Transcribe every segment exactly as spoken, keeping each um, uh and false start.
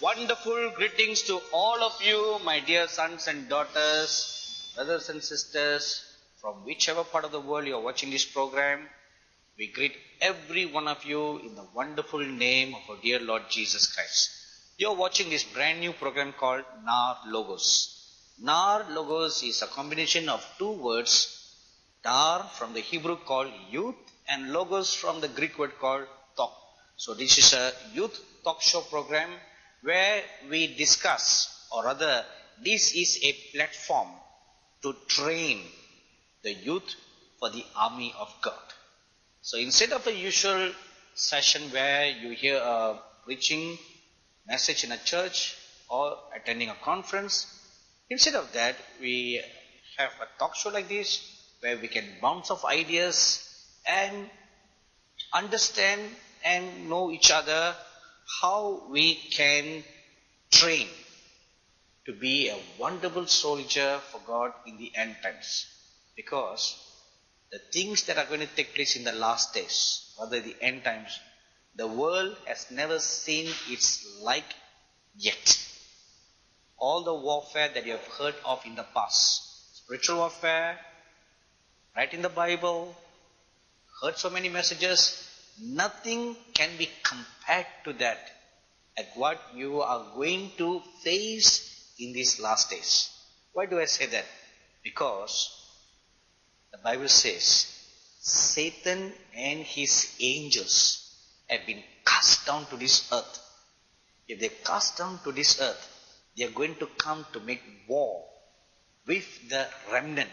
Wonderful greetings to all of you, my dear sons and daughters, brothers and sisters, from whichever part of the world you are watching this program. We greet every one of you in the wonderful name of our dear Lord Jesus Christ. You are watching this brand new program called Nar Logos. Nar Logos is a combination of two words, Dar from the Hebrew called youth and Logos from the Greek word called talk. So this is a youth talk show program where we discuss, or rather this is a platform to train the youth for the army of God. So instead of a usual session where you hear a preaching message in a church or attending a conference, instead of that we have a talk show like this where we can bounce off ideas and understand and know each other how we can train to be a wonderful soldier for God in the end times. Because the things that are going to take place in the last days, rather the end times, the world has never seen its like yet. All the warfare that you have heard of in the past, spiritual warfare, right in the Bible, heard so many messages, nothing can be compared to that at what you are going to face in these last days. Why do I say that? Because the Bible says Satan and his angels have been cast down to this earth. If they cast down to this earth, they are going to come to make war with the remnant.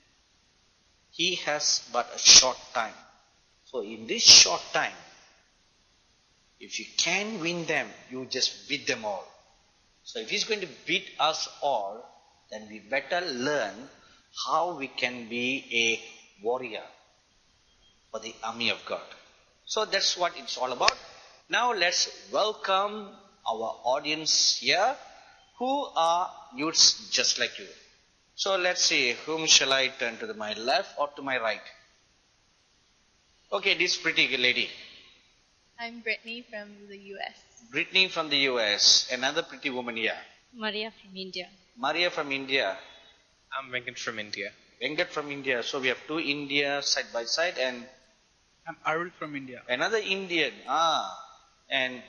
He has but a short time. So in this short time, if you can win them, you just beat them all. So if he's going to beat us all, then we better learn how we can be a warrior for the army of God. So that's what it's all about. Now let's welcome our audience here who are youths just like you. So let's see, whom shall I turn to, my left or to my right? Okay, this pretty lady. I'm Brittany from the U S. Brittany from the U S. Another pretty woman here. Maria from India. Maria from India. I'm Venkat from India. Venkat from India. So we have two India side by side, and I'm Arul from India. Another Indian. Ah, and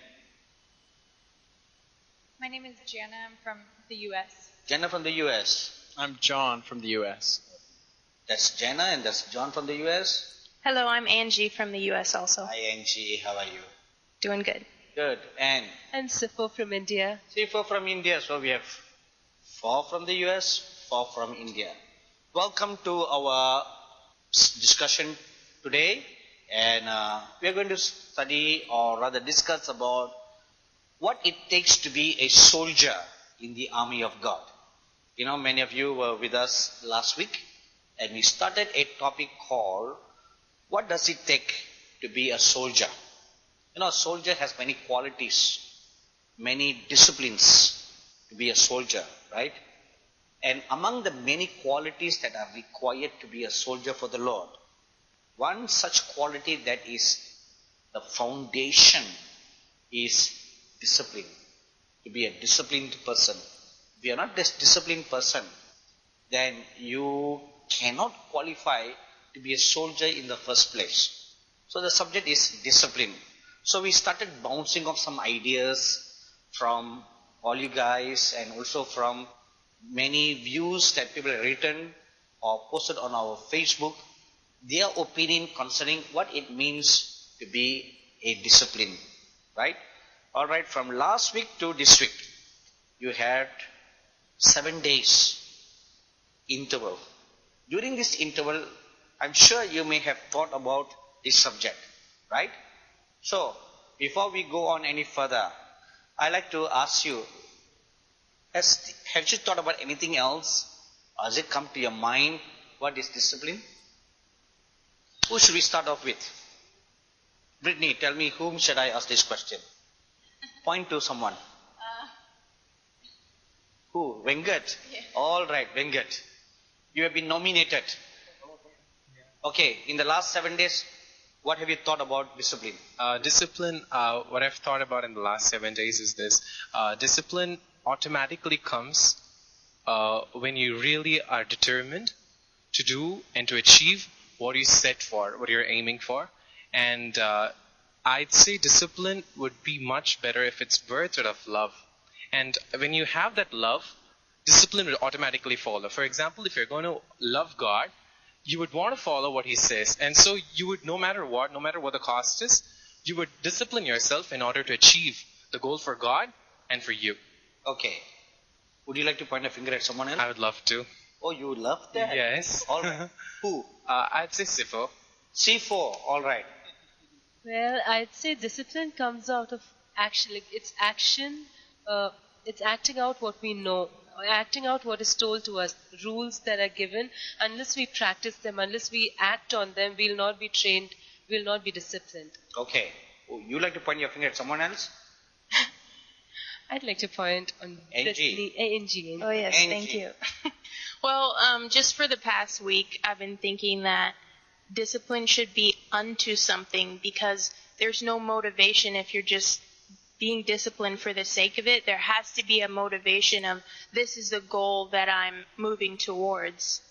my name is Jana. I'm from the U S. Jana from the U S. I'm John from the U S. That's Jana, and that's John from the U S. Hello, I'm Angie from the U S also. Hi Angie, how are you? Doing good. Good. And I'm Sifo from India. Sifo from India. So we have four from the U S, four from India. Welcome to our discussion today. And uh, we are going to study, or rather discuss about what it takes to be a soldier in the army of God. You know, many of you were with us last week, and we started a topic called, what does it take to be a soldier? You know, a soldier has many qualities, many disciplines to be a soldier, right? And among the many qualities that are required to be a soldier for the Lord, one such quality that is the foundation is discipline. To be a disciplined person. If you are not this disciplined person, then you cannot qualify to be a soldier in the first place. So the subject is discipline. So we started bouncing off some ideas from all you guys, and also from many views that people have written or posted on our Facebook, their opinion concerning what it means to be a discipline, right? Alright, from last week to this week, you had seven days interval. During this interval, I'm sure you may have thought about this subject, right? So, before we go on any further, I'd like to ask you, has, have you thought about anything else? Or has it come to your mind, what is discipline? Who should we start off with? Brittany, tell me, whom should I ask this question? Point to someone. Uh, Who? Venkat? Yeah. All right, Venkat. You have been nominated. Okay, in the last seven days, What have you thought about discipline? Uh, discipline, uh, what I've thought about in the last seven days is this. Uh, discipline automatically comes uh, when you really are determined to do and to achieve what you set for, what you're aiming for. And uh, I'd say discipline would be much better if it's birthed out of love. And when you have that love, discipline will automatically follow. For example, if you're going to love God, you would want to follow what He says. And so you would, no matter what, no matter what the cost is, you would discipline yourself in order to achieve the goal for God and for you. Okay. Would you like to point a finger at someone else? I would love to. Oh, you love that? Yes. All right. Who? Uh, I'd say Sifo. C four. All right. Well, I'd say discipline comes out of action. Like, it's action. Uh, it's acting out what we know. Acting out what is told to us. Rules that are given. Unless we practice them, unless we act on them, we'll not be trained. We'll not be disciplined. Okay. Oh, you like to point your finger at someone else? I'd like to point on N G. Destiny- eh, N G. Oh, yes, Angie. thank you. Well, um, just for the past week, I've been thinking that discipline should be unto something, because there's no motivation if you're just being disciplined for the sake of it. There has to be a motivation of, this is the goal that I'm moving towards.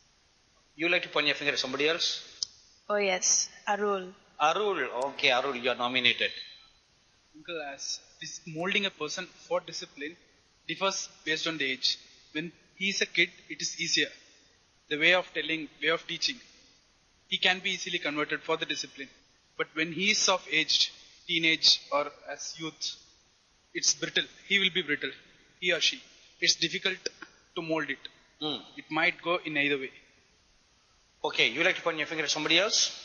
You like to point your finger at somebody else? Oh, yes, Arul. Arul. Okay, Arul, you are nominated. Uncle, as dis- molding a person for discipline differs based on the age. When he is a kid, it is easier. The way of telling, way of teaching, he can be easily converted for the discipline. But when he is of age, teenage or as youth, it's brittle. He will be brittle. He or she. It's difficult to mold it. Hmm. It might go in either way. Okay, you like to point your finger at somebody else?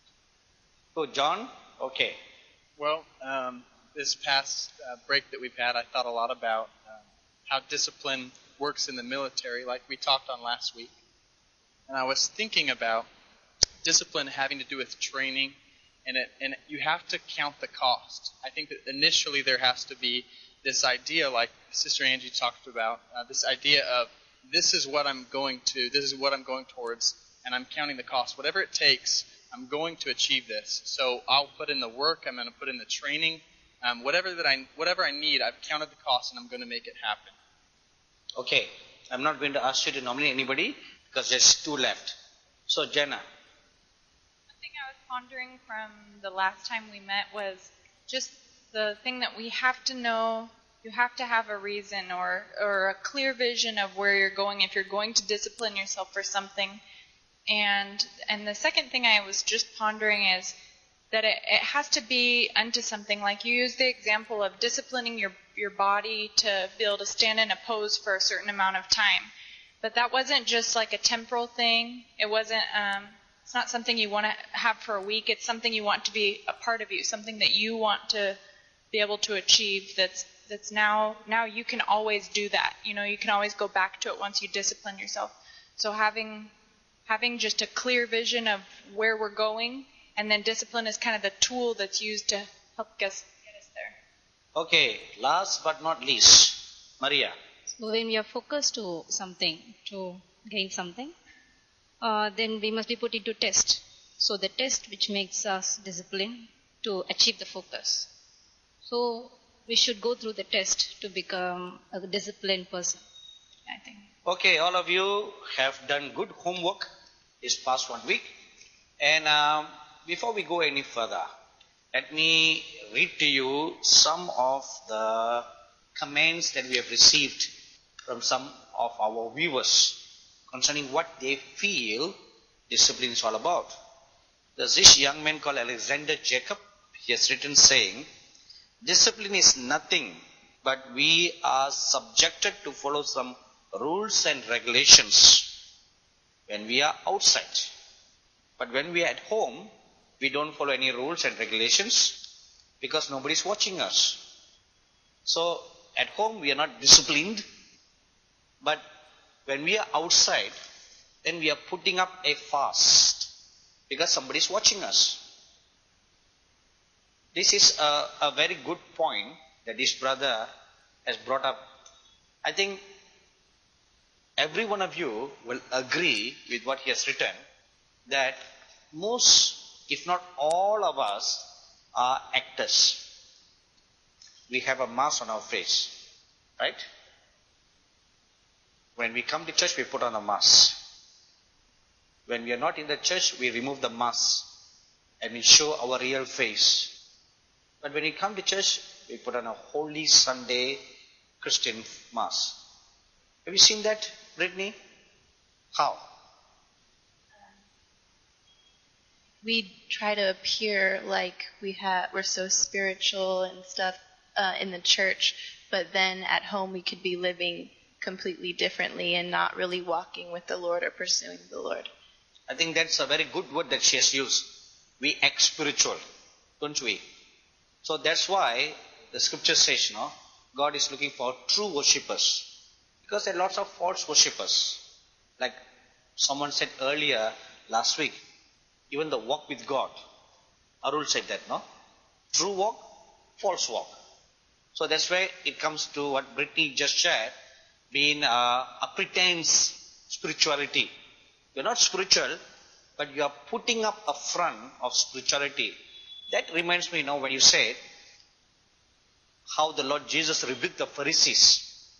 Oh, John? Okay. Well, um, this past uh, break that we've had, I thought a lot about um, how discipline works in the military, like we talked on last week. And I was thinking about discipline having to do with training, and it, and you have to count the cost. I think that initially there has to be this idea, like Sister Angie talked about, uh, this idea of this is what I'm going to, this is what I'm going towards, and I'm counting the cost. Whatever it takes, I'm going to achieve this. So I'll put in the work, I'm going to put in the training, um, whatever that I, whatever I need, I've counted the cost, and I'm going to make it happen. Okay. I'm not going to ask you to nominate anybody because there's two left. So, Jenna. One thing I was pondering from the last time we met was just the thing that we have to know. You have to have a reason or, or a clear vision of where you're going if you're going to discipline yourself for something. And and the second thing I was just pondering is that it, it has to be unto something. Like you used the example of disciplining your, your body to be able to stand in a pose for a certain amount of time. But that wasn't just like a temporal thing. It wasn't, um, it's not something you want to have for a week. It's something you want to be a part of you, something that you want to be able to achieve that's that's now, now you can always do that. You know, you can always go back to it once you discipline yourself. So having having just a clear vision of where we're going, and then discipline is kind of the tool that's used to help us get us there. Okay, last but not least, Maria. So when we are focused to something, to gain something, uh, then we must be put into test. So the test which makes us disciplined to achieve the focus. So we should go through the test to become a disciplined person, I think. Okay, all of you have done good homework this past one week. And um, before we go any further, let me read to you some of the comments that we have received from some of our viewers concerning what they feel discipline is all about. There's this young man called Alexander Jacob. He has written saying, discipline is nothing but we are subjected to follow some rules and regulations when we are outside. But when we are at home, we don't follow any rules and regulations because nobody is watching us. So at home we are not disciplined, but when we are outside, then we are putting up a fast because somebody is watching us. This is a, a very good point that this brother has brought up. I think every one of you will agree with what he has written, that most if not all of us, are actors. We have a mask on our face, right? When we come to church, we put on a mask. When we are not in the church, we remove the mask and we show our real face. But when we come to church, we put on a Holy Sunday Christian mask. Have you seen that, Brittany? How? We try to appear like we have we're so spiritual and stuff uh, in the church, but then at home we could be living completely differently and not really walking with the Lord or pursuing the Lord. I think that's a very good word that she has used. We act spiritual, don't we? So that's why the scripture says, you know, God is looking for true worshippers. Because there are lots of false worshippers. Like someone said earlier last week, even the walk with God. Arul said that, no? True walk, false walk. So that's why it comes to what Brittany just shared, being uh, a pretense spirituality. You're not spiritual, but you are putting up a front of spirituality. That reminds me now when you said how the Lord Jesus rebuked the Pharisees.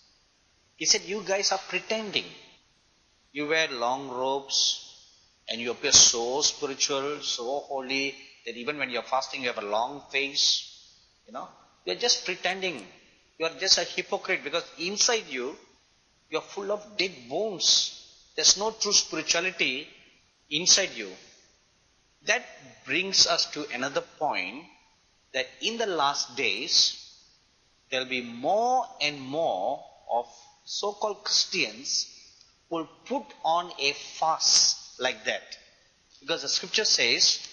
He said, you guys are pretending. You wear long robes and you appear so spiritual, so holy, that even when you're fasting, you have a long face. You know, you're just pretending. You're just a hypocrite because inside you, you're full of dead bones. There's no true spirituality inside you. That brings us to another point, that in the last days, there'll be more and more of so-called Christians who will put on a fast like that. Because the scripture says,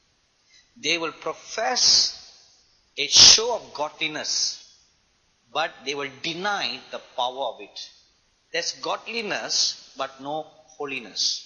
they will profess a show of godliness, but they will deny the power of it. There's godliness, but no holiness.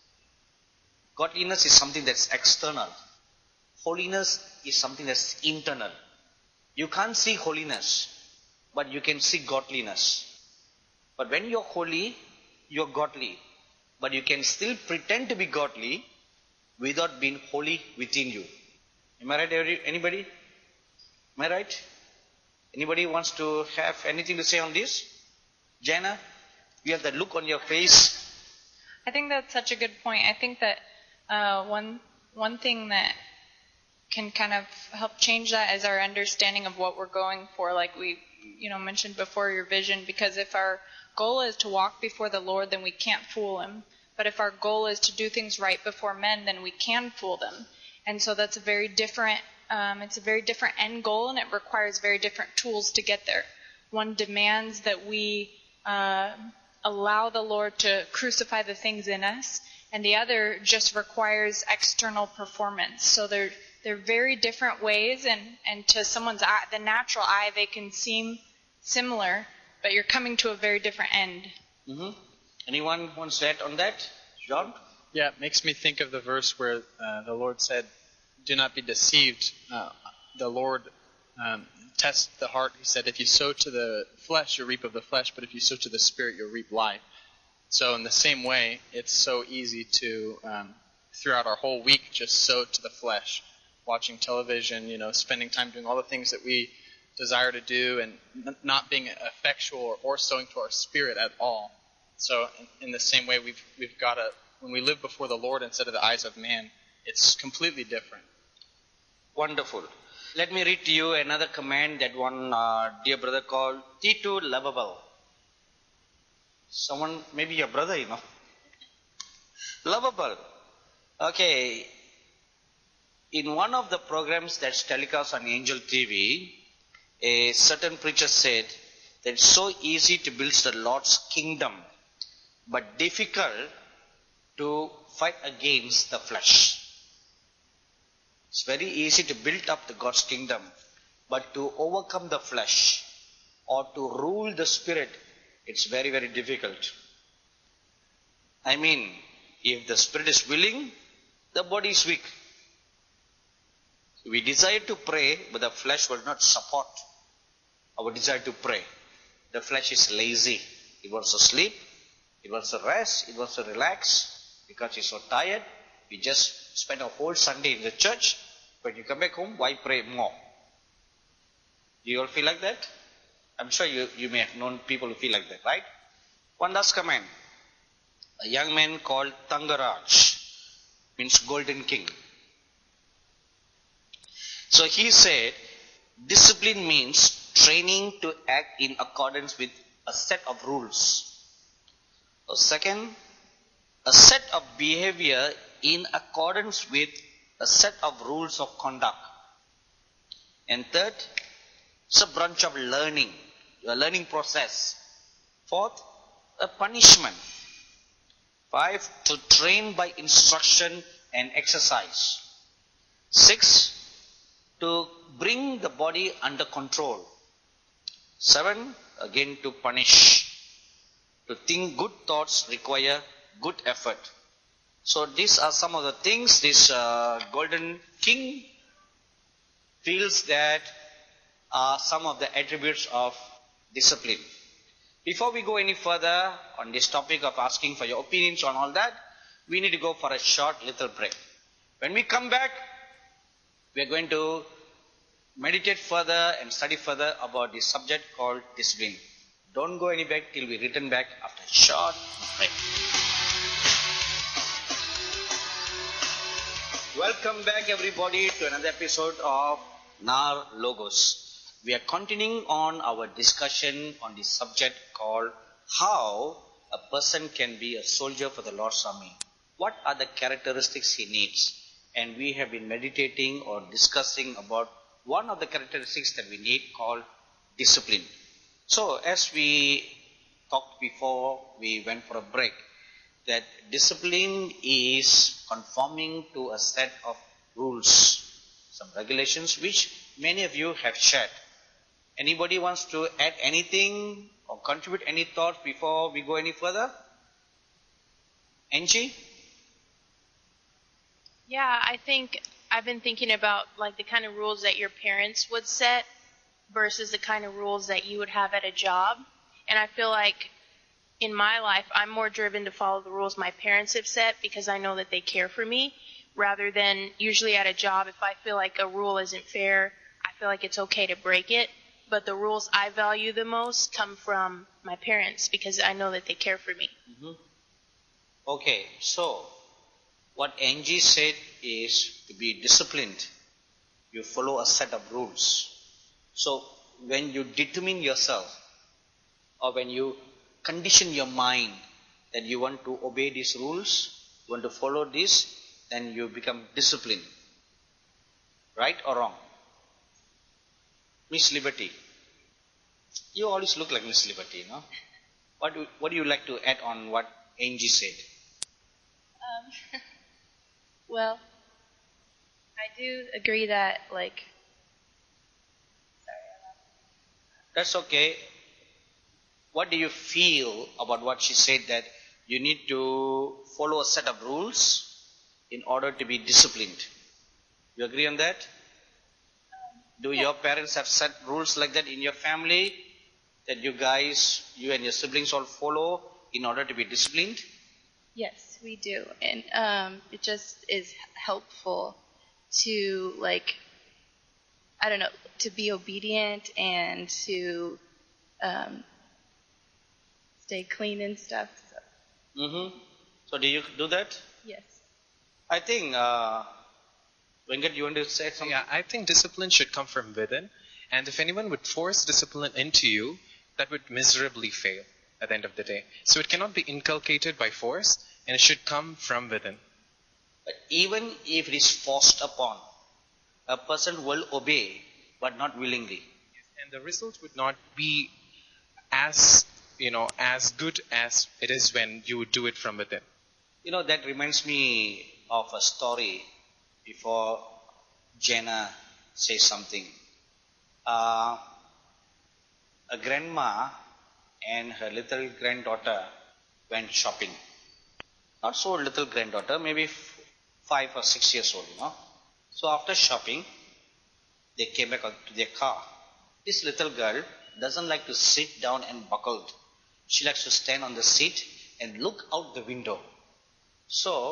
Godliness is something that's external. Holiness is something that's internal. You can't see holiness, but you can see godliness. But when you're holy, you're godly. But you can still pretend to be godly without being holy within you. Am I right, anybody? Am I right? Anybody wants to have anything to say on this? Jana, you have that look on your face. I think that's such a good point. I think that uh, one one thing that can kind of help change that is our understanding of what we're going for, like we you know mentioned before, your vision. Because if our goal is to walk before the Lord, then we can't fool him. But if our goal is to do things right before men, then we can fool them. And so that's a very different um, it's a very different end goal, and it requires very different tools to get there. One demands that we uh, allow the Lord to crucify the things in us, and the other just requires external performance. So they're they're very different ways, and, and to someone's eye, the natural eye, they can seem similar, but you're coming to a very different end. Mm-hmm. Anyone wants to add on that? John? Yeah, it makes me think of the verse where uh, the Lord said, do not be deceived. Uh, the Lord um, tests the heart. He said, if you sow to the flesh, you'll reap of the flesh, but if you sow to the Spirit, you'll reap life. So in the same way, it's so easy to, um, throughout our whole week, just sow to the flesh. Watching television, you know, spending time doing all the things that we desire to do, and n- not being effectual or, or sowing to our spirit at all. So in, in the same way, we've we've got to, when we live before the Lord instead of the eyes of man, it's completely different. Wonderful. Let me read to you another command that one uh, dear brother called Titu Lovable. Someone, maybe your brother, you know. Lovable. Okay. In one of the programs that's telecast on Angel T V, a certain preacher said that it's so easy to build the Lord's kingdom, but difficult to fight against the flesh. It's very easy to build up the God's kingdom, but to overcome the flesh or to rule the spirit, it's very, very difficult. I mean, if the spirit is willing, the body is weak. We desire to pray, but the flesh will not support our desire to pray. The flesh is lazy. It wants to sleep. It wants to rest. It wants to relax because it's so tired. You just spend a whole Sunday in the church. When you come back home, why pray more? Do you all feel like that? I'm sure you, you may have known people who feel like that, right? One last comment. A young man called Tangaraj, means golden king. So he said, discipline means training to act in accordance with a set of rules. So second, a set of behavior in accordance with a set of rules of conduct. And third, it's a branch of learning, a learning process. Fourth, a punishment. Five, to train by instruction and exercise. Six, to bring the body under control. Seven, again to punish. To think good thoughts require good effort. So these are some of the things this uh, golden king feels that are some of the attributes of discipline. Before we go any further on this topic of asking for your opinions on all that, we need to go for a short little break. When we come back, we are going to meditate further and study further about this subject called discipline. Don't go any back till we return back after a short break. Welcome back everybody to another episode of N A R LOGOS. We are continuing on our discussion on this subject called how a person can be a soldier for the Lord's army. What are the characteristics he needs? And we have been meditating or discussing about one of the characteristics that we need called discipline. So as we talked before we went for a break, that discipline is conforming to a set of rules, some regulations which many of you have shared. Anybody wants to add anything or contribute any thoughts before we go any further? Angie? Yeah, I think I've been thinking about like the kind of rules that your parents would set versus the kind of rules that you would have at a job. And I feel like in my life, I'm more driven to follow the rules my parents have set because I know that they care for me, rather than usually at a job, if I feel like a rule isn't fair, I feel like it's okay to break it. But the rules I value the most come from my parents because I know that they care for me. Mm-hmm. Okay, so what Angie said is to be disciplined. You follow a set of rules. So when you determine yourself or when you condition your mind that you want to obey these rules, you want to follow this, then you become disciplined. Right or wrong? Miss Liberty. You always look like Miss Liberty, no? What do, what do you like to add on what Angie said? Um, well, I do agree that, like, That's okay. What do you feel about what she said that you need to follow a set of rules in order to be disciplined? You agree on that? Um, Do yeah. your parents have set rules like that in your family that you guys, you and your siblings all follow in order to be disciplined? Yes, we do. And um, it just is helpful to, like, I don't know, to be obedient and to um, stay clean and stuff. So. Mm-hmm. So do you do that? Yes. I think, uh, Venkat, you want to say something? Yeah, I think discipline should come from within. And if anyone would force discipline into you, that would miserably fail at the end of the day. So it cannot be inculcated by force, and it should come from within. But even if it is forced upon, a person will obey, but not willingly. And the result would not be as, you know, as good as it is when you would do it from within. You know, that reminds me of a story before Jenna says something. Uh, a grandma and her little granddaughter went shopping. Not so little granddaughter, maybe f- five or six years old, you know. So after shopping, they came back to their car. This little girl doesn't like to sit down and buckled. She likes to stand on the seat and look out the window. So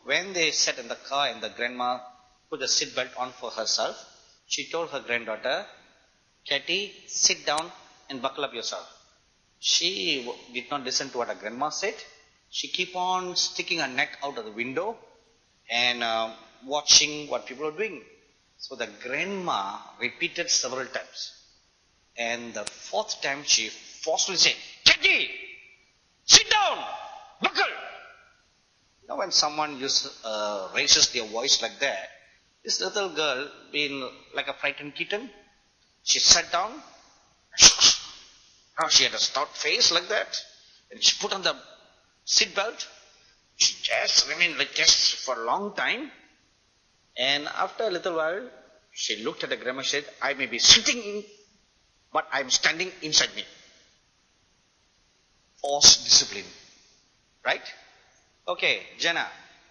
when they sat in the car and the grandma put the seat belt on for herself, she told her granddaughter, Katie, sit down and buckle up yourself. She did not listen to what her grandma said. She keep on sticking her neck out of the window and uh, watching what people are doing. So the grandma repeated several times. And the fourth time she forcefully said, Katie, sit down, buckle. You know, when someone use, uh, raises their voice like that, this little girl, being like a frightened kitten, she sat down. Now she had a stout face like that, and she put on the seat belt. She just remained like this for a long time. And after a little while, she looked at the grandma and said, I may be sitting in, but I am standing inside me. Forced discipline. Right? Okay, Jenna.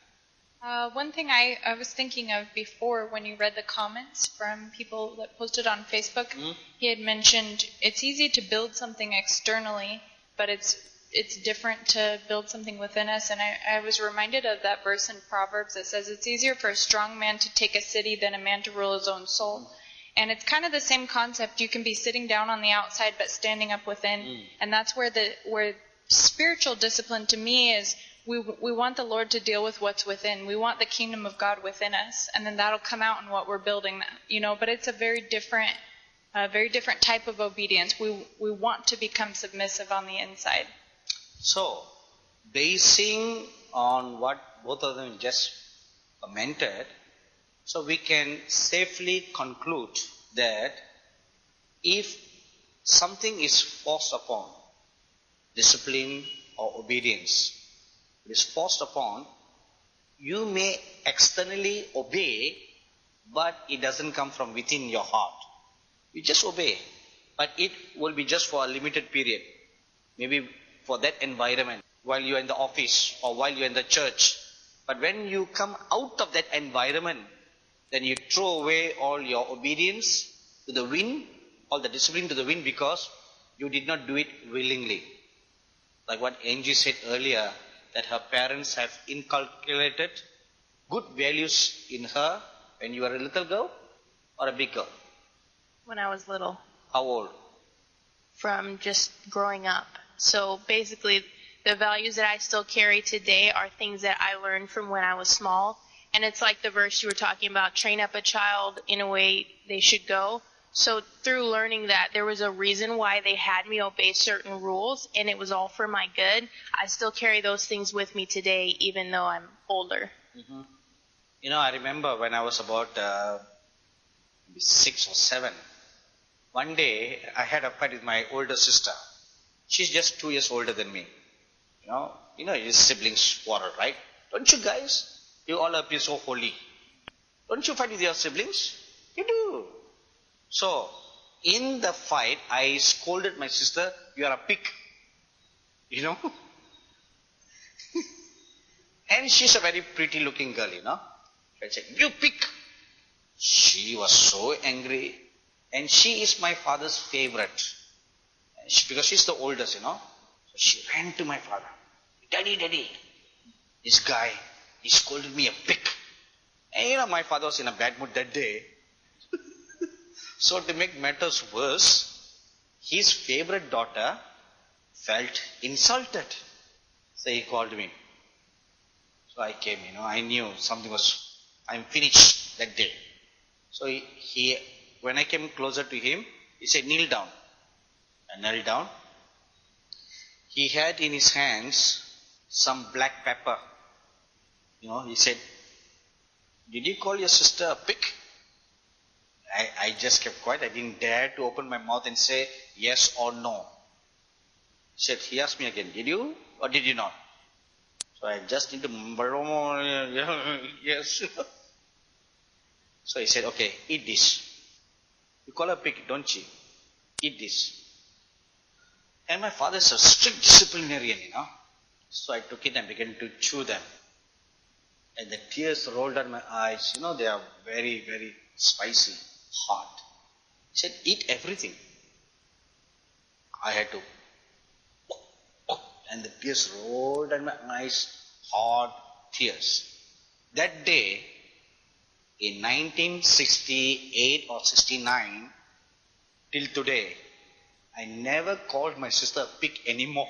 Uh, one thing I, I was thinking of before when you read the comments from people that posted on Facebook, Mm. he had mentioned it's easy to build something externally, but it's it's different to build something within us. And I, I was reminded of that verse in Proverbs that says it's easier for a strong man to take a city than a man to rule his own soul. Mm. And it's kind of the same concept. You can be sitting down on the outside but standing up within. Mm. And that's where the where spiritual discipline to me is we we want the Lord to deal with what's within. We want the kingdom of God within us. And then that'll come out in what we're building, you know, but it's a very different a very different type of obedience. We we want to become submissive on the inside. So, basing on what both of them just commented, so we can safely conclude that if something is forced upon, discipline or obedience, it is forced upon, you may externally obey, but it doesn't come from within your heart. You just obey, but it will be just for a limited period. Maybe for that environment, while you're in the office or while you're in the church. But when you come out of that environment, then you throw away all your obedience to the wind, all the discipline to the wind, because you did not do it willingly. Like what Angie said earlier, that her parents have inculcated good values in her when you were a little girl or a big girl. When I was little. How old? From just growing up. So basically, the values that I still carry today are things that I learned from when I was small. And it's like the verse you were talking about, train up a child in a way they should go. So through learning that, there was a reason why they had me obey certain rules, and it was all for my good. I still carry those things with me today, even though I'm older. Mm-hmm. You know, I remember when I was about uh, maybe six or seven, one day I had a fight with my older sister. She's just two years older than me. You know, you know, your siblings quarrel, right? Don't you guys? You all appear so holy. Don't you fight with your siblings? You do. So, in the fight, I scolded my sister, you are a pig. You know? And she's a very pretty looking girl, you know. I said, you pig. She was so angry. And she is my father's favorite. She, because she's the oldest, you know. So she ran to my father. Daddy, daddy, this guy, he scolded me a pig. And you know, my father was in a bad mood that day. So to make matters worse, his favorite daughter felt insulted. So he called me. So I came, you know, I knew something was, I'm finished that day. So he, he when I came closer to him, he said, kneel down. I knelt down. He had in his hands some black pepper. You know, he said, did you call your sister a pig? I, I just kept quiet. I didn't dare to open my mouth and say yes or no. He said, he asked me again, did you or did you not? So I just need to mumble, yes. So he said, okay, eat this. You call her a pig, don't you? Eat this. And my father is a strict disciplinarian, you know. So I took it and began to chew them. And the tears rolled down my eyes. You know, they are very, very spicy, hot. He said, eat everything. I had to. And the tears rolled down my eyes, hot tears. That day, in nineteen sixty-eight or sixty-nine, till today, I never called my sister a pig anymore.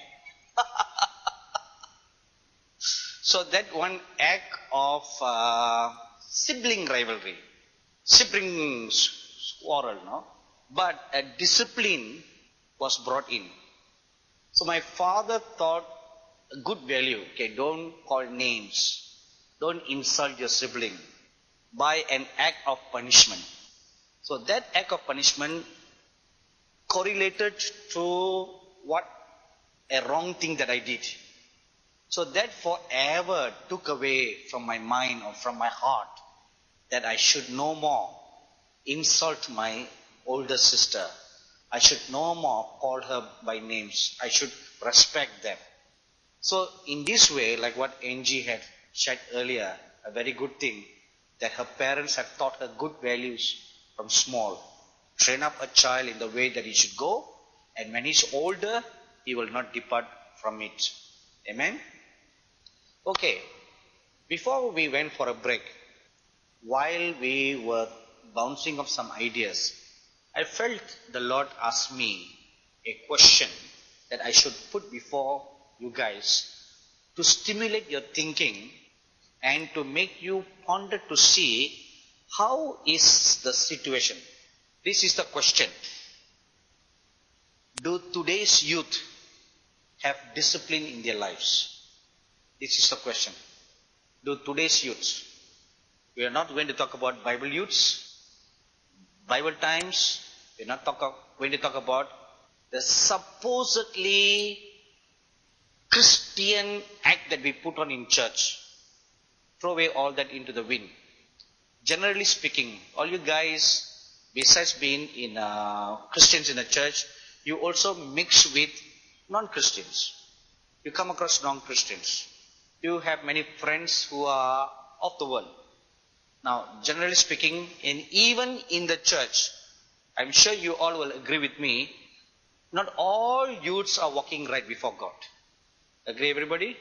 So that one act of uh, sibling rivalry, sibling quarrel, no? But a discipline was brought in. So my father thought a good value, okay, don't call names, don't insult your sibling by an act of punishment. So that act of punishment correlated to what? A wrong thing that I did. So that forever took away from my mind or from my heart that I should no more insult my older sister. I should no more call her by names. I should respect them. So in this way, like what Angie had shared earlier, a very good thing, that her parents have taught her good values from small. Train up a child in the way that he should go, and when he's older, he will not depart from it. Amen? Okay, before we went for a break, while we were bouncing off some ideas, I felt the Lord ask me a question that I should put before you guys to stimulate your thinking and to make you ponder to see how is the situation. This is the question. Do today's youth have discipline in their lives? This is the question. Do today's youths? We are not going to talk about Bible youths, Bible times. We are not talk, going to talk about the supposedly Christian act that we put on in church. Throw away all that into the wind. Generally speaking, all you guys, besides being in uh, Christians in the church, you also mix with non-Christians. You come across non-Christians. You have many friends who are of the world. Now, generally speaking, and even in the church, I'm sure you all will agree with me, not all youths are walking right before God. Agree, everybody?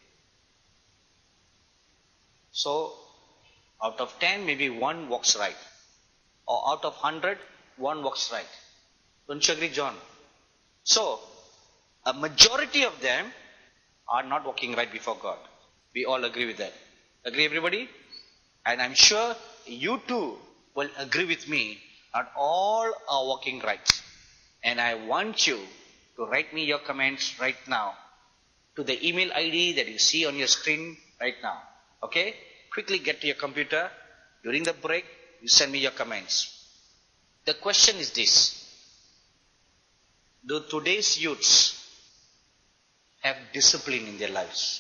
So, out of ten, maybe one walks right. Or out of hundred, one walks right. Don't you agree, John? So, a majority of them are not walking right before God. We all agree with that. Agree, everybody? And I'm sure you too will agree with me, not all are walking right. And I want you to write me your comments right now to the email I D that you see on your screen right now. Okay? Quickly get to your computer. During the break, you send me your comments. The question is this. Do today's youths have discipline in their lives?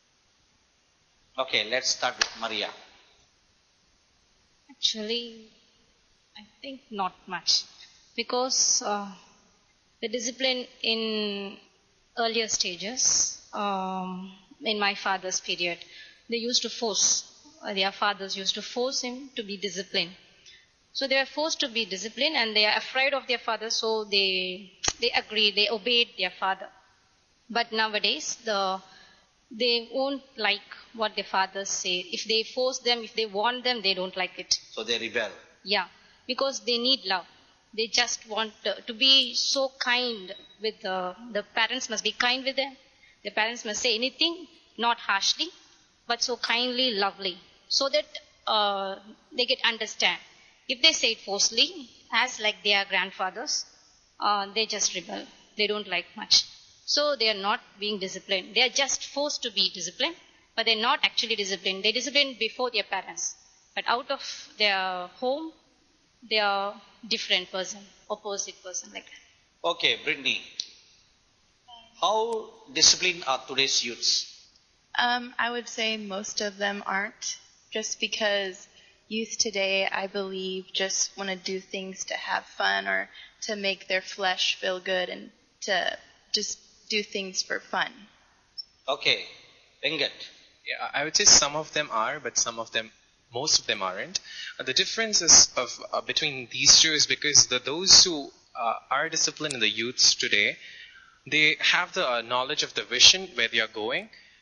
Okay, let's start with Maria. Actually, I think not much. Because uh, the discipline in earlier stages, um, in my father's period, they used to force, uh, their fathers used to force him to be disciplined. So they were forced to be disciplined and they are afraid of their father, so they they agreed, they obeyed their father. But nowadays, the they won't like what their fathers say. If they force them, if they want them, they don't like it. So they rebel. Yeah, because they need love. They just want uh, to be so kind with the, the parents must be kind with them. The parents must say anything, not harshly, but so kindly, lovely, so that uh, they get understand. If they say it forcefully, as like their grandfathers, uh, they just rebel. They don't like much. So they are not being disciplined. They are just forced to be disciplined, but they're not actually disciplined. They discipline before their parents. But out of their home, they are different person, opposite person like that. Okay, Brittany. How disciplined are today's youths? Um, I would say most of them aren't, just because youth today, I believe, just want to do things to have fun or to make their flesh feel good and to just do things for fun. Okay, Vengat. Yeah, I would say some of them are, but some of them, most of them aren't. Uh, the difference is of uh, between these two is because the those who uh, are disciplined in the youths today, they have the uh, knowledge of the vision where they are going.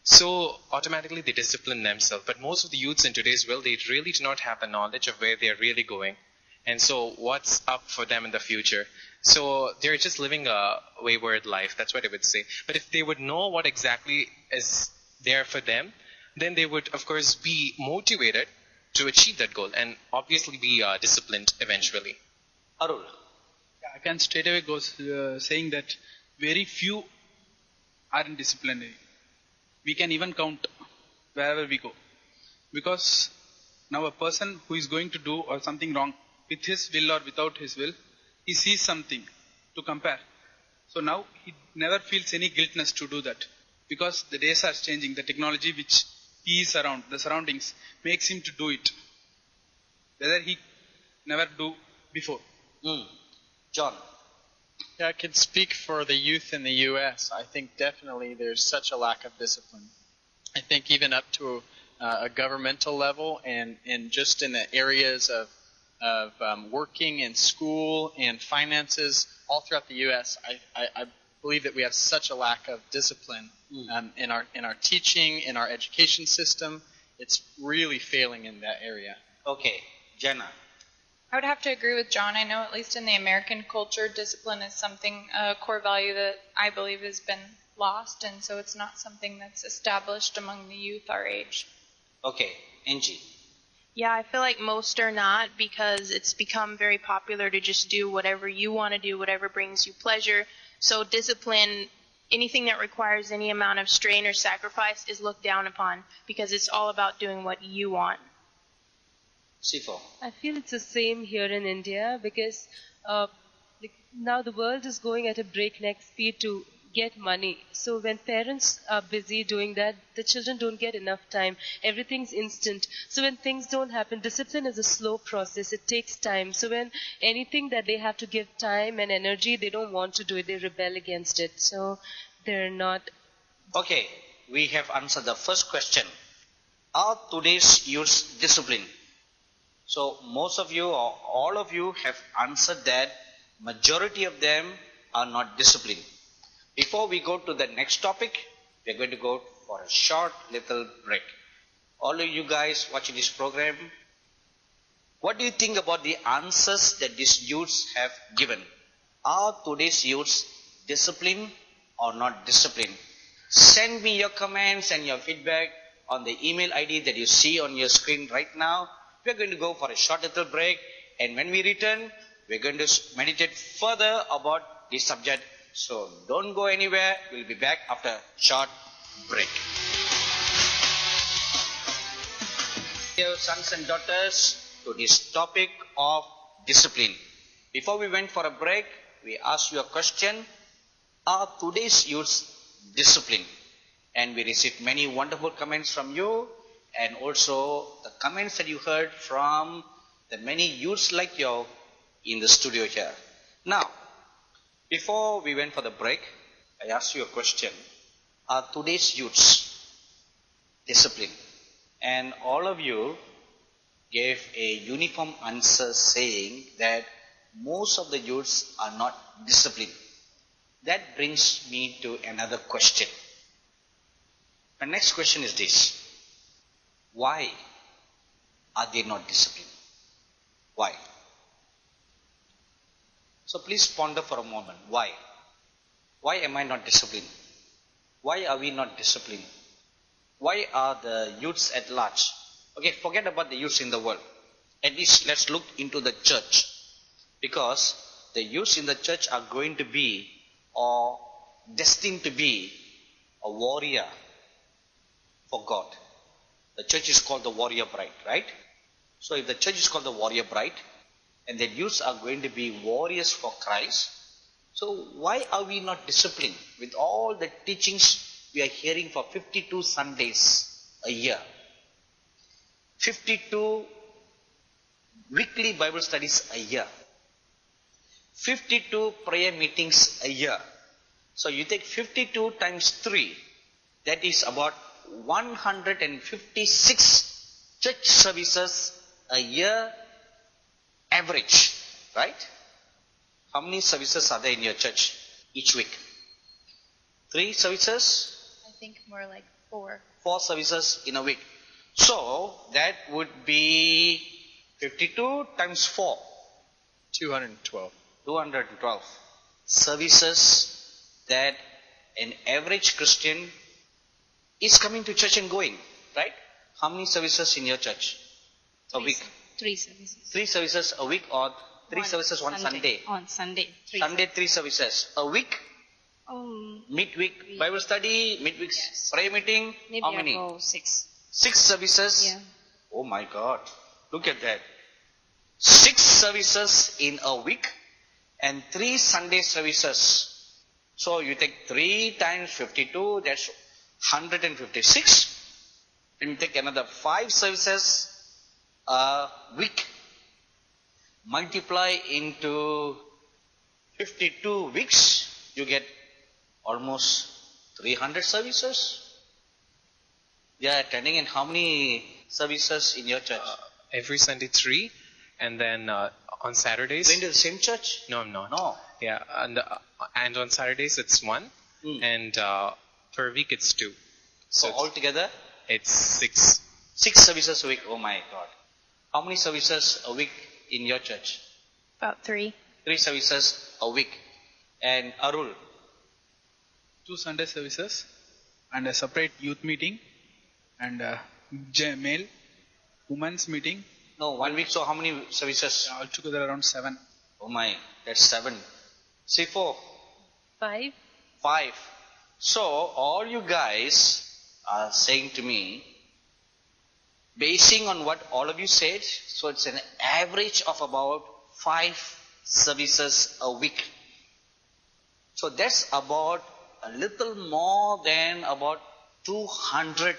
So automatically they discipline themselves. But most of the youths in today's world, they really do not have the knowledge of where they're really going. And so what's up for them in the future? So they're just living a wayward life. That's what I would say. But if they would know what exactly is there for them, then they would, of course, be motivated to achieve that goal and obviously be uh, disciplined eventually. Arul. Yeah, I can straight away go uh, saying that very few are in disciplinary. We can even count wherever we go. Because now a person who is going to do or something wrong with his will or without his will, he sees something to compare. So now he never feels any guiltness to do that. Because the days are changing, the technology which he is around, the surroundings, makes him to do it. Whether he never do before. Mm. John. Yeah, I can speak for the youth in the U S. I think definitely there's such a lack of discipline. I think even up to uh, a governmental level and, and just in the areas of, of um, working and school and finances all throughout the U S, I, I, I believe that we have such a lack of discipline mm. um, in our in our teaching, in our education system. It's really failing in that area. Okay, Jenna. I would have to agree with John. I know at least in the American culture, discipline is something, a core value that I believe has been lost, and so it's not something that's established among the youth our age. Okay, Angie. Yeah, I feel like most are not because it's become very popular to just do whatever you want to do, whatever brings you pleasure. So discipline, anything that requires any amount of strain or sacrifice is looked down upon because it's all about doing what you want. Sifo. I feel it's the same here in India because uh, like now the world is going at a breakneck speed to get money. So when parents are busy doing that, the children don't get enough time. Everything's instant. So when things don't happen, discipline is a slow process. It takes time. So when anything that they have to give time and energy, they don't want to do it. They rebel against it. So they're not. Okay, we have answered the first question. Are today's youths disciplined? So most of you or all of you have answered that majority of them are not disciplined. Before we go to the next topic, we are going to go for a short little break. All of you guys watching this program, what do you think about the answers that these youths have given? Are today's youths disciplined or not disciplined? Send me your comments and your feedback on the email I D that you see on your screen right now. We are going to go for a short little break, and when we return, we are going to meditate further about this subject. So don't go anywhere. We'll be back after a short break. Dear sons and daughters, to this topic of discipline. Before we went for a break, we asked you a question. Are today's youths disciplined? And we received many wonderful comments from you, and also the comments that you heard from the many youths like you in the studio here. Now, before we went for the break, I asked you a question. Are today's youths disciplined? And all of you gave a uniform answer saying that most of the youths are not disciplined. That brings me to another question. My next question is this. Why are they not disciplined? Why? So please ponder for a moment. Why? Why am I not disciplined? Why are we not disciplined? Why are the youths at large? Okay, forget about the youths in the world. At least let's look into the church. Because the youths in the church are going to be or destined to be a warrior for God. The church is called the warrior bride, right? So if the church is called the warrior bride, and the youths are going to be warriors for Christ, so why are we not disciplined with all the teachings we are hearing for fifty-two Sundays a year? fifty-two weekly Bible studies a year. fifty-two prayer meetings a year. So you take fifty-two times three, that is about one hundred fifty-six church services a year average, right? How many services are there in your church each week? Three services? I think more like Four. Four services in a week. So that would be fifty-two times four. two hundred twelve. two hundred twelve services that an average Christian is coming to church and going, right? How many services in your church a Three week? ser- Three services. Three services a week or three One services one Sunday? On Sunday. Three Sunday three services a week. Um, Midweek Bible study, midweek Yes. prayer meeting. maybe How many? about six. Six services. Yeah. Oh my God! Look at that. Six services in a week and three Sunday services. So you take three times fifty-two, that's one hundred fifty-six. And you take another five services a week. Multiply into fifty-two weeks, you get almost three hundred services. They are attending, and how many services in your church? Uh, every Sunday three, and then uh, on Saturdays. Going to the same church? No, I'm not. No. Yeah, and uh, and on Saturdays it's one, Hmm. and uh, per week it's two. So So it's, altogether, it's six. six services a week. Oh my God. How many services a week in your church? About three. Three services a week. And Arul, Two Sunday services and a separate youth meeting and a j- male, women's meeting. no, one week, so how many services? Altogether around seven. Oh my, that's seven. C four, Five. five. So all you guys are saying to me, basing on what all of you said, so it's an average of about five services a week. So that's about a little more than about two hundred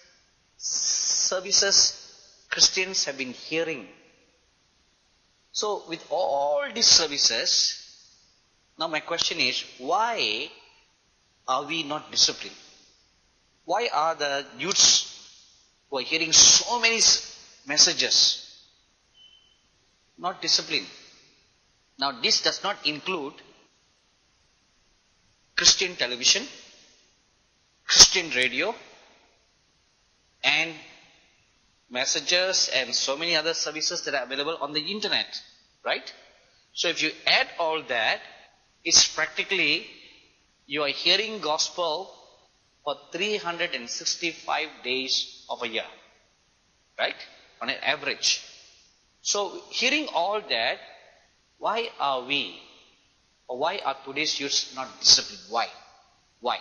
services Christians have been hearing. So with all these services, now my question is, why are we not disciplined? Why are the youths who are hearing so many s- messages not disciplined? Now this does not include Christian television, Christian radio, and messages and so many other services that are available on the internet, right? So if you add all that, it's practically you are hearing gospel for three hundred sixty-five days of a year, right? On an average. So hearing all that, why are we, or why are today's youths not disciplined? Why? Why?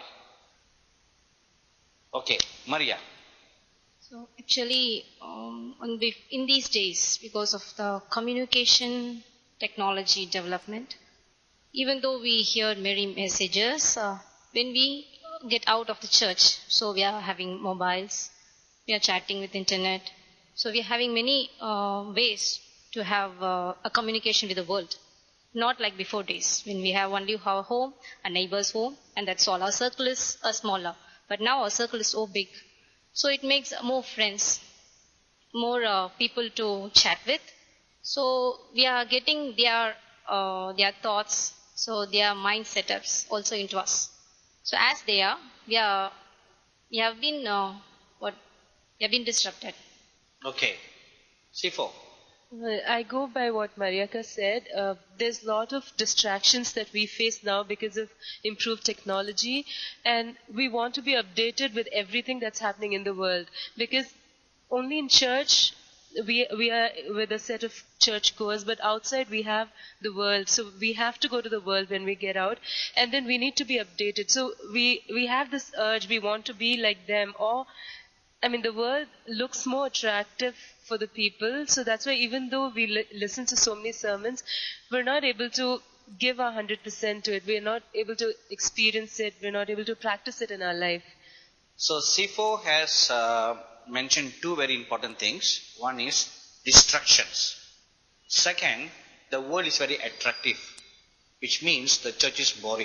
Okay, Maria. So actually, um, on the, in these days, because of the communication technology development, even though we hear many messages, uh, when we get out of the church, so we are having mobiles, we are chatting with internet, so we are having many uh, ways to have uh, a communication with the world. Not like before days, when we have only our home, a neighbor's home, and that's all. Our circle is uh, smaller. But now our circle is so big. So it makes more friends, more uh, people to chat with. So we are getting their uh, their thoughts, so their mind setups also into us. So as they are, we are we have been uh, what we have been disrupted. Okay. C four. Well, I go by what Mariaka said. Uh, there's a lot of distractions that we face now because of improved technology, and we want to be updated with everything that's happening in the world. Because only in church we we are with a set of churchgoers, but outside we have the world. So we have to go to the world when we get out, and then we need to be updated. So we we have this urge. We want to be like them, or I mean, the world looks more attractive for the people, so that's why even though we li- listen to so many sermons, we're not able to give our one hundred percent to it. We're not able to experience it. We're not able to practice it in our life. So C four has uh, mentioned two very important things. One is distractions. Second, the world is very attractive, which means the church is boring.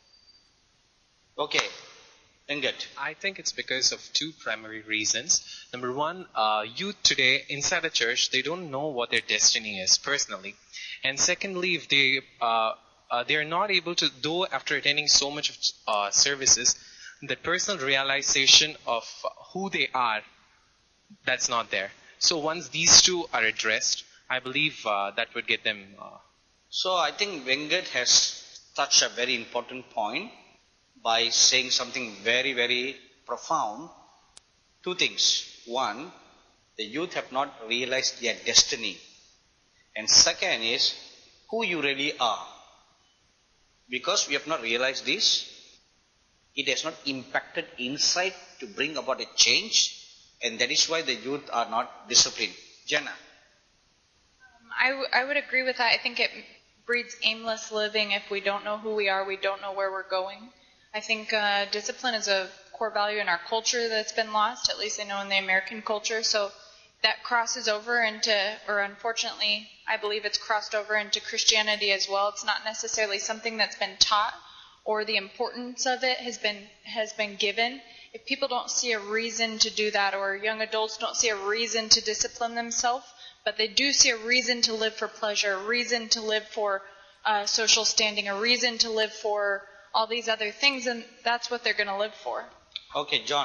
Okay, Enget. I think it's because of two primary reasons. Number one, uh, youth today inside the church, they don't know what their destiny is personally. And secondly, if they uh, uh, they are not able to, though after attending so much of uh, services, that personal realization of who they are, that's not there. So once these two are addressed, I believe uh, that would get them. Uh, So I think Vengat has touched a very important point by saying something very, very profound. Two things. One, the youth have not realized their destiny. And second is who you really are. Because we have not realized this, it has not impacted inside to bring about a change, and that is why the youth are not disciplined. Jana. I, w- I would agree with that. I think it breeds aimless living. If we don't know who we are, we don't know where we're going. I think uh, discipline is a core value in our culture that's been lost, at least I know in the American culture. So that crosses over into, or unfortunately, I believe it's crossed over into Christianity as well. It's not necessarily something that's been taught, or the importance of it has been has been given. If people don't see a reason to do that, or young adults don't see a reason to discipline themselves, but they do see a reason to live for pleasure, a reason to live for uh, social standing, a reason to live for all these other things, and that's what they're going to live for. Okay, John.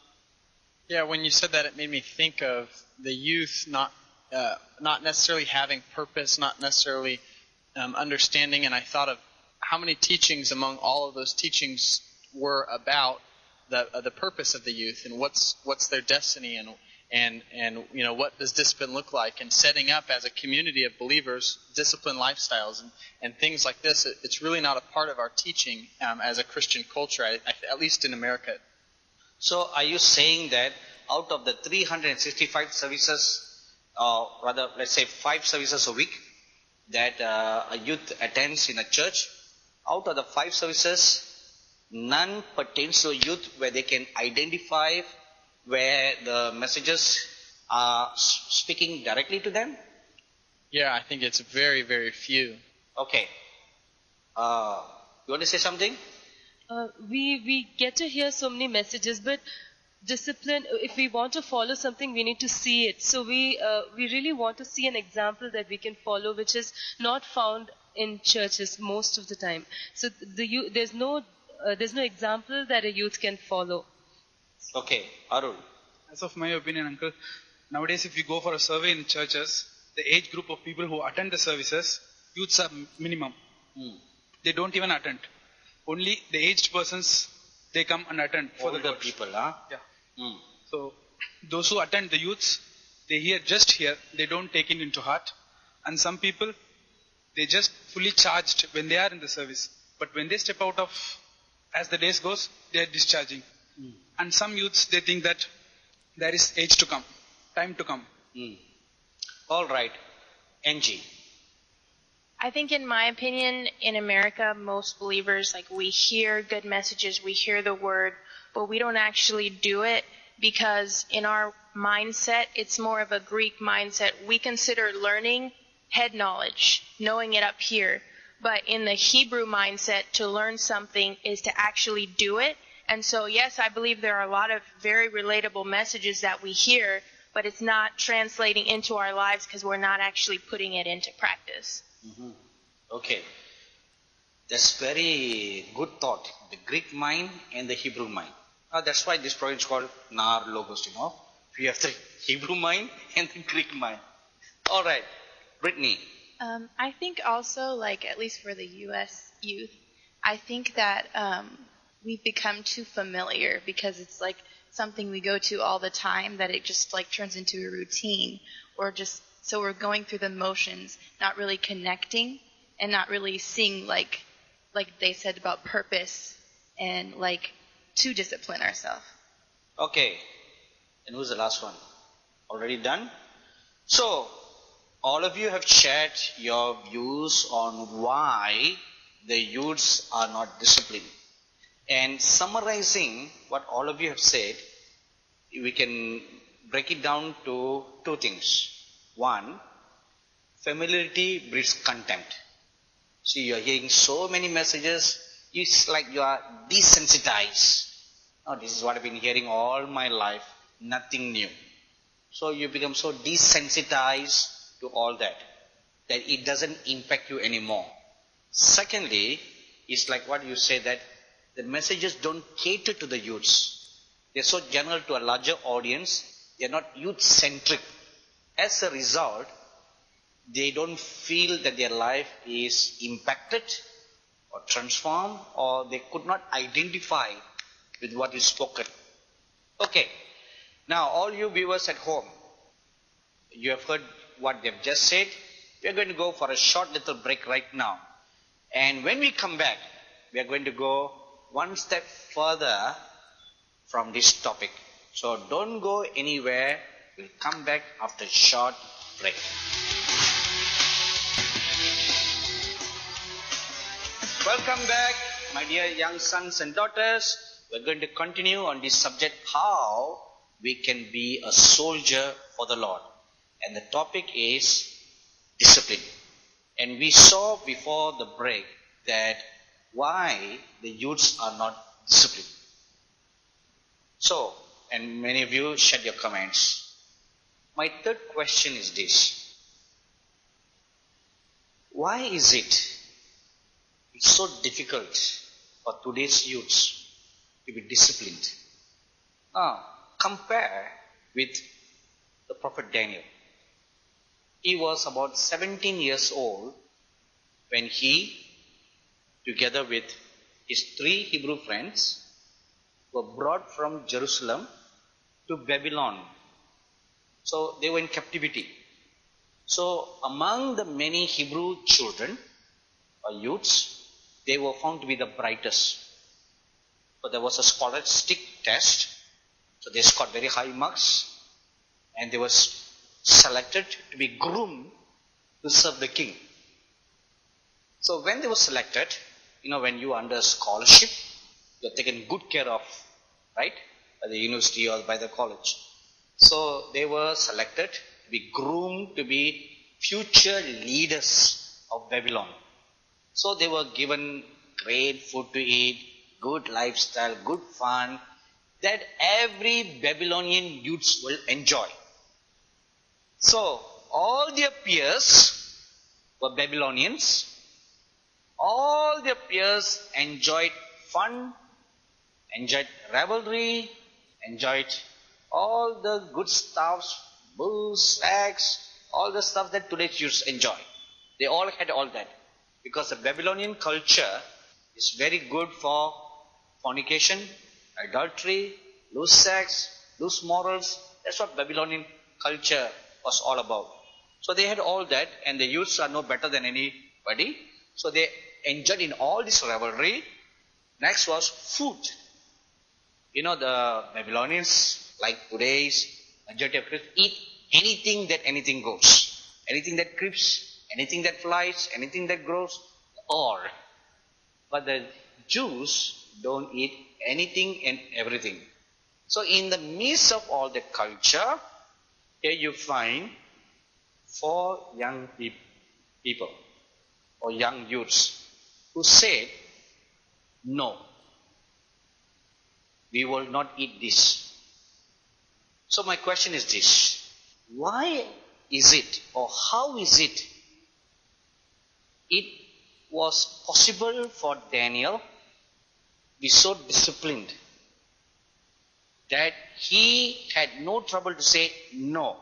Yeah, when you said that, it made me think of the youth not uh, not necessarily having purpose, not necessarily um, understanding, and I thought of how many teachings among all of those teachings were about the uh, the purpose of the youth and what's what's their destiny and and and you know what does discipline look like, and setting up as a community of believers disciplined lifestyles and, and things like this. It, it's really not a part of our teaching um, as a Christian culture, I, I, at least in America. So are you saying that out of the three hundred sixty-five services, or rather let's say five services a week that uh, a youth attends in a church, out of the five services, none pertains to youth where they can identify where the messages are speaking directly to them? Yeah, I think it's very, very few. Okay. Uh, you want to say something? Uh, we we get to hear so many messages, but discipline, if we want to follow something, we need to see it. So we uh, we really want to see an example that we can follow, which is not found in churches most of the time. So the youth, there's no uh, there's no example that a youth can follow. Okay, Arul. As of my opinion, Uncle, nowadays if you go for a survey in churches, the age group of people who attend the services, youths are minimum. Hmm. They don't even attend. Only the aged persons, they come and attend for Older the church. people, huh? Yeah. Hmm. So those who attend, the youths, they hear just hear, they don't take it into heart. And some people, they just fully charged when they are in the service. But when they step out of, as the days goes, they are discharging. Hmm. And some youths, they think that there is age to come, time to come. Hmm. All right. Angie. I think, in my opinion, in America, most believers, like, we hear good messages, we hear the word, but we don't actually do it because in our mindset, it's more of a Greek mindset. We consider learning head knowledge, knowing it up here. But in the Hebrew mindset, to learn something is to actually do it. And so, yes, I believe there are a lot of very relatable messages that we hear, but it's not translating into our lives because we're not actually putting it into practice. Mm-hmm. Okay. That's very good thought. The Greek mind and the Hebrew mind. Uh, that's why this program is called Nar Logos, you know. We have the Hebrew mind and the Greek mind. All right. Brittany. Um, I think also, like, at least for the U S youth, I think that um, we've become too familiar because it's like something we go to all the time that it just like turns into a routine, or just so we're going through the motions, not really connecting and not really seeing like like they said about purpose and like to discipline ourselves. Okay. And who's the last one? Already done? So, all of you have shared your views on why the youths are not disciplined. And summarizing what all of you have said, we can break it down to two things. One, familiarity breeds contempt. See, you are hearing so many messages, it's like you are desensitized. Oh, this is what I've been hearing all my life, nothing new. So you become so desensitized to all that, that it doesn't impact you anymore. Secondly, it's like what you say that the messages don't cater to the youths. They're so general to a larger audience. They're not youth-centric. As a result, they don't feel that their life is impacted or transformed, or they could not identify with what is spoken. Okay. Now, all you viewers at home, you have heard what they've just said. We are going to go for a short little break right now. And when we come back, we are going to go one step further from this topic. So don't go anywhere. We'll come back after a short break. Welcome back, my dear young sons and daughters. We're going to continue on this subject, how we can be a soldier for the Lord. And the topic is discipline. And we saw before the break that why the youths are not disciplined. So, and many of you shared your comments. My third question is this. Why is it it's so difficult for today's youths to be disciplined? Now, compare with the prophet Daniel. He was about seventeen years old when he, together with his three Hebrew friends, were brought from Jerusalem to Babylon. So they were in captivity. So among the many Hebrew children or youths, they were found to be the brightest. So there was a scholastic test. So they scored very high marks, and they were selected to be groomed to serve the king. So when they were selected, you know, when you are under scholarship, you are taken good care of, right? By the university or by the college. So they were selected to be groomed to be future leaders of Babylon. So they were given great food to eat, good lifestyle, good fun, that every Babylonian youths will enjoy. So all their peers were Babylonians. All their peers enjoyed fun, enjoyed revelry, enjoyed all the good stuffs, booze, sex, all the stuff that today's youths enjoy. They all had all that. Because the Babylonian culture is very good for fornication, adultery, loose sex, loose morals. That's what Babylonian culture was all about. So they had all that, and the youths are no better than anybody. So they enjoyed in all this revelry. Next was food. You know, the Babylonians, like today's majority of Christians, eat anything that anything goes. Anything that creeps, anything that flies, anything that grows, all. But the Jews don't eat anything and everything. So in the midst of all the culture, here you find four young pe- people or young youths who said, no, we will not eat this. So my question is this. Why is it, or how is it, it was possible for Daniel to be so disciplined that he had no trouble to say no?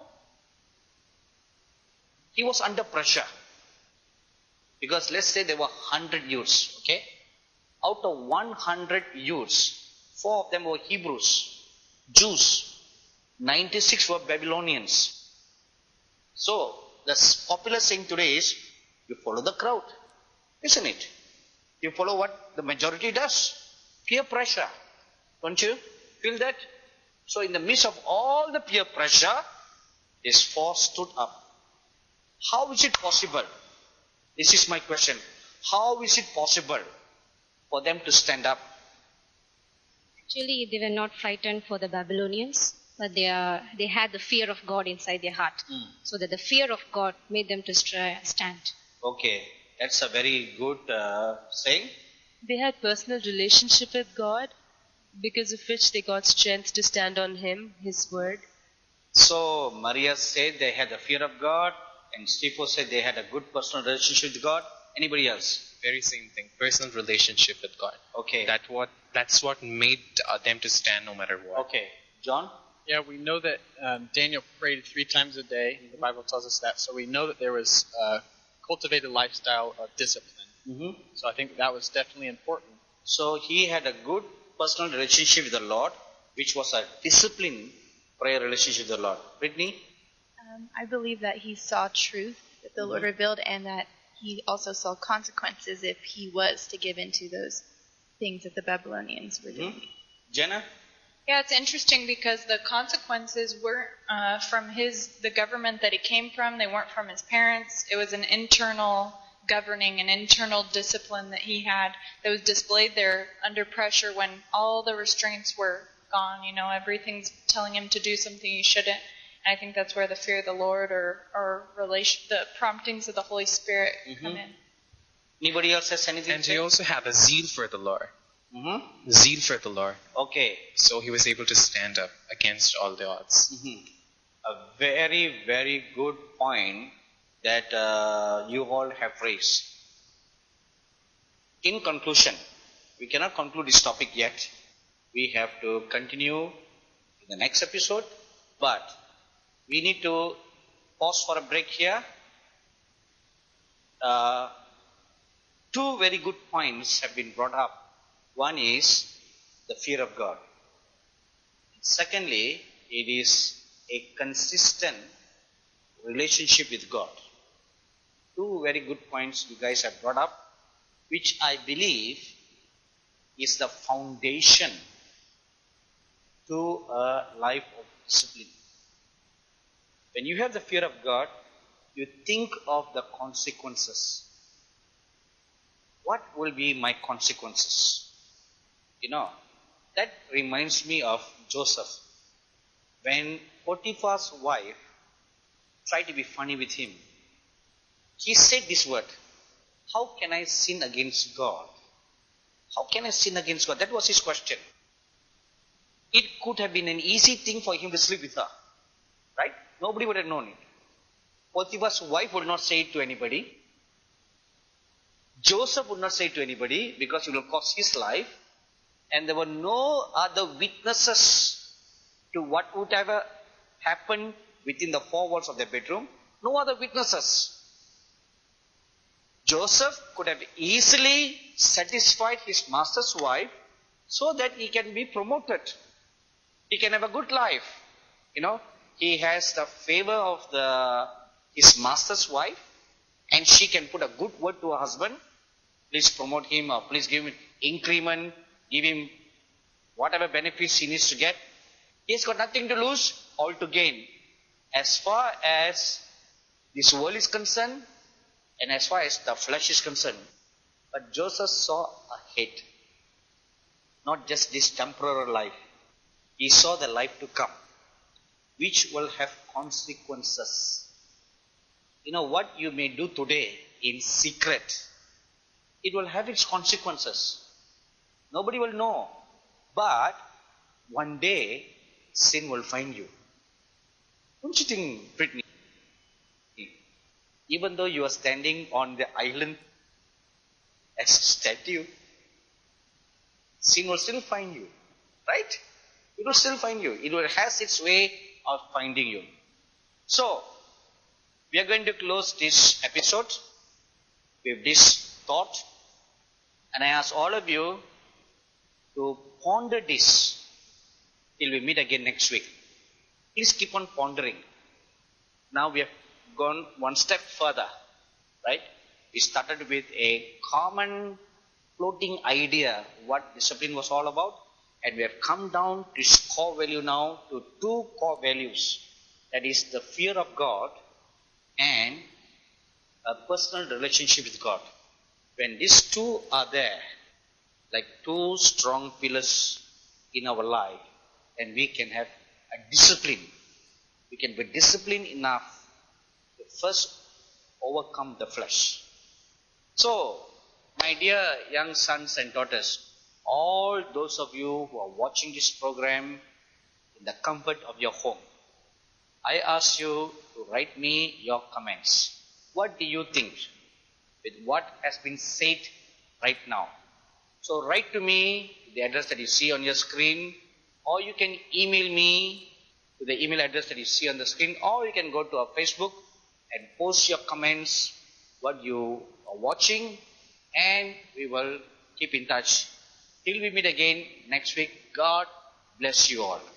He was under pressure. Because let's say there were one hundred youths, okay? Out of one hundred youths, four of them were Hebrews, Jews, ninety-six were Babylonians. So, the popular saying today is, you follow the crowd, isn't it? You follow what the majority does. Peer pressure. Don't you feel that? So in the midst of all the peer pressure, these four stood up. How is it possible? This is my question. How is it possible for them to stand up? Actually, they were not frightened for the Babylonians, but they are they had the fear of God inside their heart. Mm. So that the fear of God made them to stra- stand. Okay, that's a very good uh, saying. They had personal relationship with God, because of which they got strength to stand on Him, His word. So Maria said they had the fear of God, and Stephen said they had a good personal relationship with God. Anybody else? Very same thing. Personal relationship with God. Okay. That what that's what made uh, them to stand no matter what. Okay. John? Yeah, we know that um, Daniel prayed three times a day. The Bible tells us that. So we know that there was a cultivated lifestyle of discipline. Mm-hmm. So I think that was definitely important. So he had a good personal relationship with the Lord, which was a disciplined prayer relationship with the Lord. Brittany? Um, I believe that he saw truth that the Lord revealed, and that he also saw consequences if he was to give into those things that the Babylonians were doing. Mm-hmm. Jenna? Yeah, it's interesting because the consequences weren't uh, from his the government that he came from. They weren't from his parents. It was an internal governing, an internal discipline that he had that was displayed there under pressure when all the restraints were gone. You know, everything's telling him to do something he shouldn't. And I think that's where the fear of the Lord or or relation, the promptings of the Holy Spirit Mm-hmm. come in. Anybody else has anything And to he say? also had a zeal for the Lord. Mm-hmm. Zeal for the Lord. Okay. So he was able to stand up against all the odds. Mm-hmm. A very, very good point that uh, you all have raised. In conclusion, we cannot conclude this topic yet. We have to continue in the next episode, but we need to pause for a break here. Uh, two very good points have been brought up. One is the fear of God. Secondly, it is a consistent relationship with God. Two very good points you guys have brought up, which I believe is the foundation to a life of discipline. When you have the fear of God, you think of the consequences. What will be my consequences? You know, that reminds me of Joseph. When Potiphar's wife tried to be funny with him, he said this word, "How can I sin against God? How can I sin against God?" That was his question. It could have been an easy thing for him to sleep with her. Right? Nobody would have known it. Potiphar's wife would not say it to anybody. Joseph would not say it to anybody because it will cost his life. And there were no other witnesses to what would ever happen within the four walls of their bedroom. No other witnesses. Joseph could have easily satisfied his master's wife so that he can be promoted. He can have a good life. You know, he has the favor of the his master's wife, and she can put a good word to her husband. Please promote him, or please give him increment, give him whatever benefits he needs to get. He has got nothing to lose, all to gain. As far as this world is concerned, and as far as the flesh is concerned. But Joseph saw ahead. Not just this temporary life. He saw the life to come, which will have consequences. You know, what you may do today in secret, it will have its consequences. Nobody will know. But one day, sin will find you. Don't you think, Brittany? Even though you are standing on the island as a statue, sin will still find you. Right? It will still find you. It will has its way of finding you. So, we are going to close this episode with this thought. And I ask all of you to ponder this till we meet again next week. Please keep on pondering. Now we have gone one step further, right? We started with a common floating idea what discipline was all about, and we have come down to this core value now to two core values. That is the fear of God and a personal relationship with God. When these two are there, like two strong pillars in our life, and we can have a discipline. We can be disciplined enough to first overcome the flesh. So, my dear young sons and daughters, all those of you who are watching this program in the comfort of your home, I ask you to write me your comments. What do you think? with what has been said right now. So write to me the address that you see on your screen, or you can email me to the email address that you see on the screen, or you can go to our Facebook and post your comments, what you are watching, and we will keep in touch. Till we meet again next week, God bless you all.